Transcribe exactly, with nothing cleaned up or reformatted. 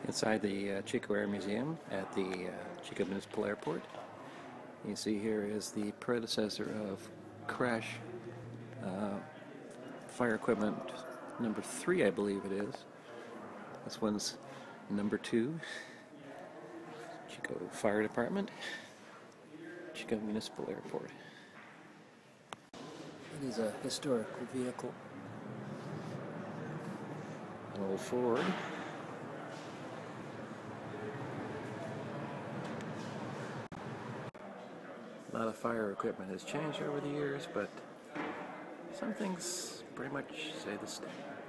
Inside the uh, Chico Air Museum at the uh, Chico Municipal Airport. You see here is the predecessor of Crash uh, Fire Equipment number three, I believe it is. This one's number two. Chico Fire Department, Chico Municipal Airport. It is a historical vehicle. An old Ford. A lot of fire equipment has changed over the years, but some things pretty much stay the same.